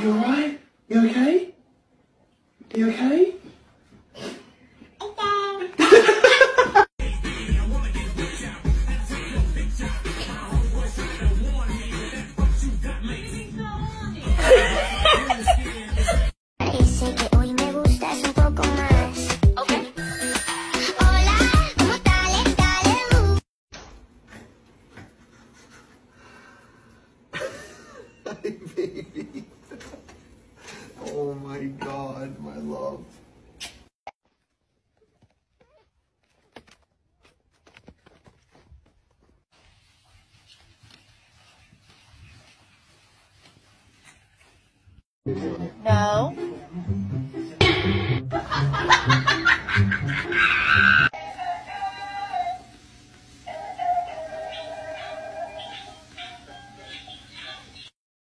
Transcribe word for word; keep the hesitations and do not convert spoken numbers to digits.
You alright? You okay? You okay? Baby. Oh my God, my love. No.